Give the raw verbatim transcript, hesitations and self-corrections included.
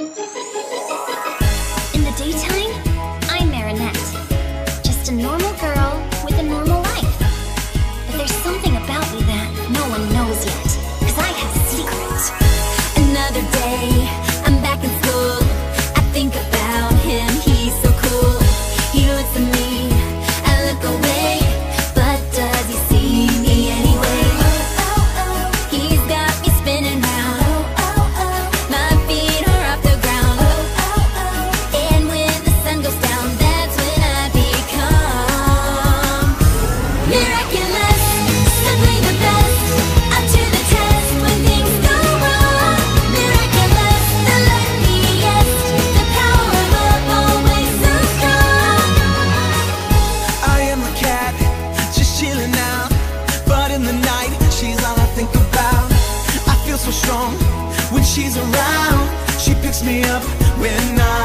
In the daytime, I'm Marinette. Just a normal girl with a normal life. But there's something about me that no one knows yet, 'cause I have a secret. Another day, I'm back in school. I think about him, he's so cool. He looks at me, I look away, but does he see me anyway? Oh, oh, oh. He's got me spinning round. Oh, oh, oh. My feet are off the ground. Oh, oh, oh. And when the sun goes down, that's when I become miraculous, simply the best, up to the test when things go wrong. Miraculous, the luckiest, the power of love always so strong. I am a cat, just chilling out. But in the night, she's all I think about. I feel so strong when she's around. She picks me up when I'm